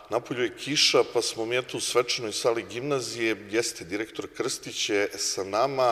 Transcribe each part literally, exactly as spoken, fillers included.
napolju je kiša, pa smo mi eto u svečanoj sali gimnazije, jeste, direktor Krstić je sa nama,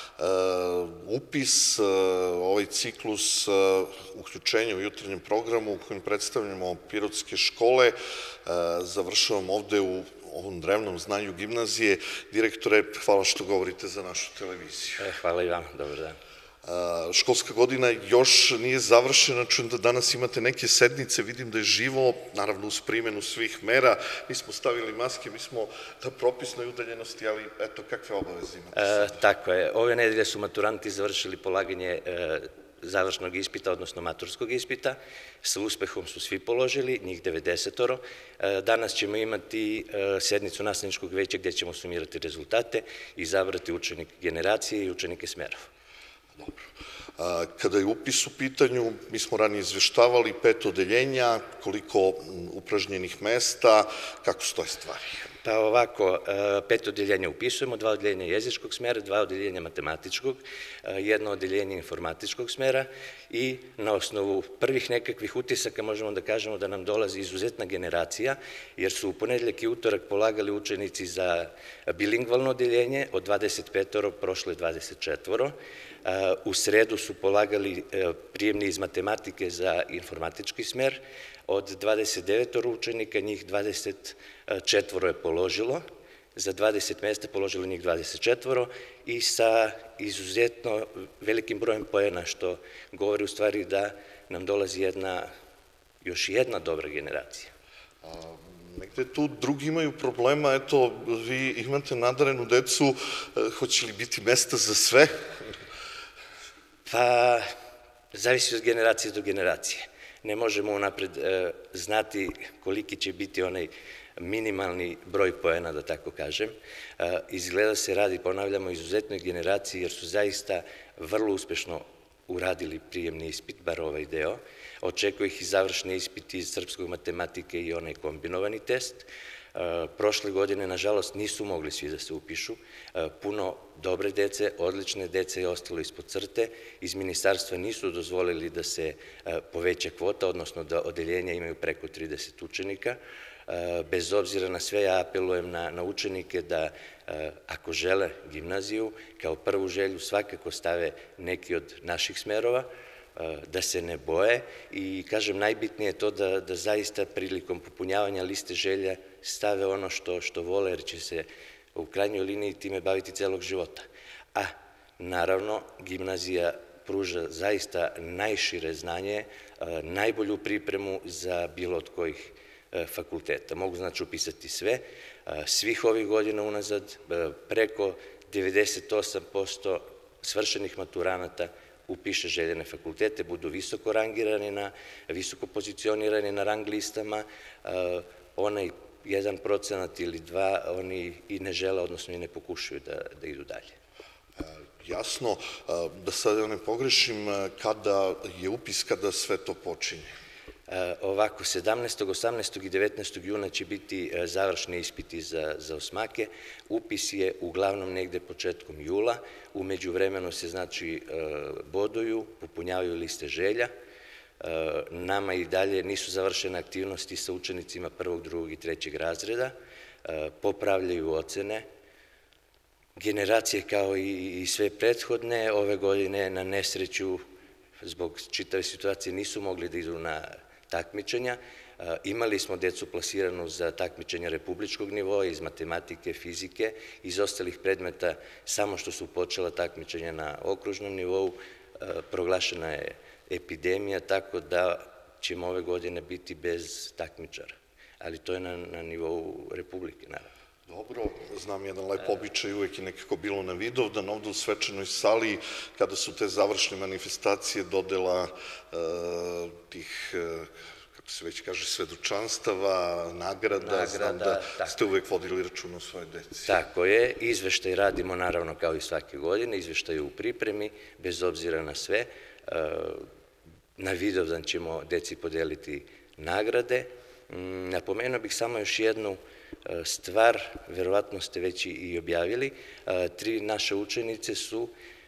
upis, ovaj ciklus uključenja u jutarnjem programu u kojem predstavljamo pirotske škole, završavamo ovde u ovom drevnom zdanju gimnazije. Direktore, hvala što govorite za našu televiziju. Hvala i vam, dobar dan. Školska godina još nije završena, čujem da danas imate neke sednice, vidim da je živo, naravno uz primjenu svih mera, mi smo stavili maske, mi smo na propisnoj udaljenosti, ali eto, kakve obaveze imate sada? Tako je, ove nedelje su maturanti završili polaganje završnog ispita, odnosno maturskog ispita, sa uspehom su svi položili, njih devedesetoro. Danas ćemo imati sednicu nastavničkog veća gdje ćemo sumirati rezultate i izabrati učenike generacije i učenike smerova. Dobro. Kada je upis u pitanju, mi smo ranije izveštavali pet odeljenja, koliko upražnjenih mesta, kako stoje stvari? Pa ovako, pet odeljenja upisujemo, dva odeljenja jezičkog smera, dva odeljenja matematičkog, jedno odeljenje informatičkog smera i na osnovu prvih nekakvih utisaka možemo da kažemo da nam dolazi izuzetna generacija, jer su u ponedeljak i utorak polagali učenici za bilingvalno odeljenje, od dvadeset petoro prošlo je dvadeset četvoro, u sredu su polagali prijemni iz matematike za informatički smer, od dvadeset devetoro učenika njih dvadeset četvoro je položilo, za dvadeset mesta položilo njih dvadeset četvoro i sa izuzetno velikim brojem poena, što govori u stvari da nam dolazi jedna, još jedna dobra generacija. Negde tu drugi imaju problema, eto, vi imate nadarenu decu, hoće li biti mesta za sve? Pa, zavisi od generacije do generacije. Ne možemo unapred znati koliki će biti onaj minimalni broj poena, da tako kažem. Izgleda se radi, ponavljamo, izuzetnoj generaciji, jer su zaista vrlo uspešno uradili prijemni ispit, bar ovaj deo. Očekuje ih i završni ispit iz srpskog matematike i onaj kombinovani test. Prošle godine, nažalost, nisu mogli svi da se upišu. Puno dobre dece, odlične dece je ostalo ispod crte. Iz ministarstva nisu dozvolili da se poveća kvota, odnosno da odeljenja imaju preko trideset učenika. Bez obzira na sve, ja apelujem na učenike da, ako žele gimnaziju, kao prvu želju svakako stave neki od naših smerova, da se ne boje i, kažem, najbitnije je to da zaista prilikom popunjavanja liste želja stave ono što vole, jer će se u krajnjoj liniji time baviti celog života. A, naravno, gimnazija pruža zaista najšire znanje, najbolju pripremu za bilo od kojih fakulteta. Mogu, znači, upisati sve. Svih ovih godina unazad preko devedeset osam posto svršenih maturanata upiše željene fakultete, budu visoko rangirani, visoko pozicionirani na rang listama, onaj jedan procenat ili dva oni i ne žele, odnosno i ne pokušaju da idu dalje. Jasno, da sad ne pogrešim, kada je upis, kada sve to počinje? Ovako, sedamnaestog, osamnaestog i devetnaestog juna će biti završni ispiti za osmake. Upis je uglavnom negde početkom jula. U međuvremenu se, znači, boduju, popunjavaju liste želja. Nama i dalje nisu završene aktivnosti sa učenicima prvog, drugog i trećeg razreda. Popravljaju ocene. Generacije, kao i sve prethodne, ove godine na nesreću zbog čitave situacije nisu mogli da idu na takmičenja. Imali smo decu plasiranu za takmičenja republičkog nivoa iz matematike, fizike, iz ostalih predmeta, samo što su počela takmičenja na okružnom nivou, proglašena je epidemija, tako da ćemo ove godine biti bez takmičara. Ali to je na nivou Republike, naravno. Dobro, znam jedan lep običaj, uvek je nekako bilo na Vidovdan, ovde u svečanoj sali, kada su te završne manifestacije dodela tih, kako se već kaže, svedočanstava, nagrada, znam da ste uvek vodili računa o svojoj deci. Tako je, izveštaj radimo naravno kao i svake godine, izveštaj je u pripremi, bez obzira na sve. Na Vidovdan ćemo deci podeliti nagrade. Napomenuo bih samo još jednu stvar, verovatno ste već i objavili, tri naše učenice su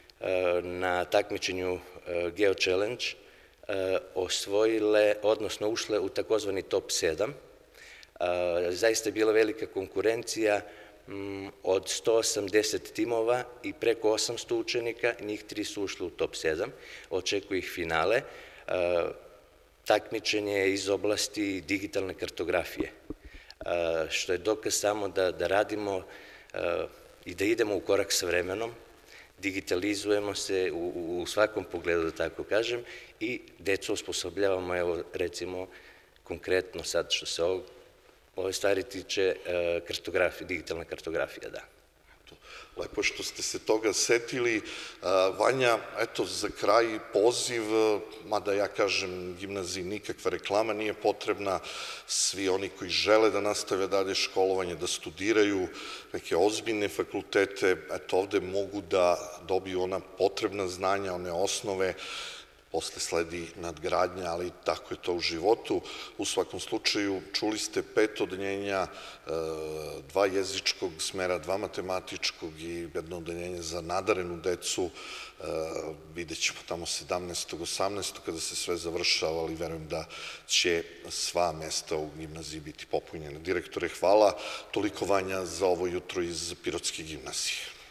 na takmičenju Geo Challenge osvojile, odnosno ušle u takozvani top sedam. Zaista je bila velika konkurencija, od sto osamdeset timova i preko osamsto učenika, njih tri su ušli u top sedam, očekuju ih finale. Takmičenje je iz oblasti digitalne kartografije, što je dokaz samo da radimo i da idemo u korak sa vremenom, digitalizujemo se u svakom pogledu, da tako kažem, i decu osposobljavamo, evo recimo konkretno sad što se ove stvari tiče digitalna kartografija, da. Lepo što ste se toga setili. Vanja, eto, za kraj poziv, mada ja kažem gimnaziji nikakva reklama nije potrebna, svi oni koji žele da nastave dalje školovanje, da studiraju neke ozbiljne fakultete, eto, ovde mogu da dobiju ona potrebna znanja, one osnove, posle sledi nadgradnja, ali tako je to u životu. U svakom slučaju, čuli ste pet odeljenja, dva jezičkog smera, dva matematičkog i jedno odeljenje za nadarenu decu. Vidjet ćemo tamo sedamnaestog osamnaestog kada se sve završava, ali verujem da će sva mesta u gimnaziji biti popunjena. Direktore, hvala. Toliko, Vanja, za ovo jutro iz Pirotske gimnazije.